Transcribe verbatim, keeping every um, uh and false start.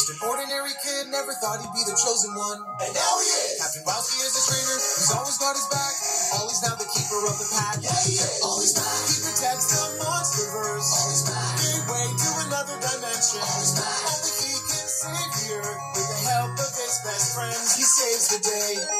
Just an ordinary kid, never thought he'd be the chosen one. And now he is! Captain Wowski is a trainer, who's always got his back. Ollie's now the keeper of the pack. Yeah, he is! Ollie's back! He protects the monsterverse. Ollie's back! Gateway to another dimension. Ollie's back! Only he can save the Earth with the help of his best friends. He saves the day.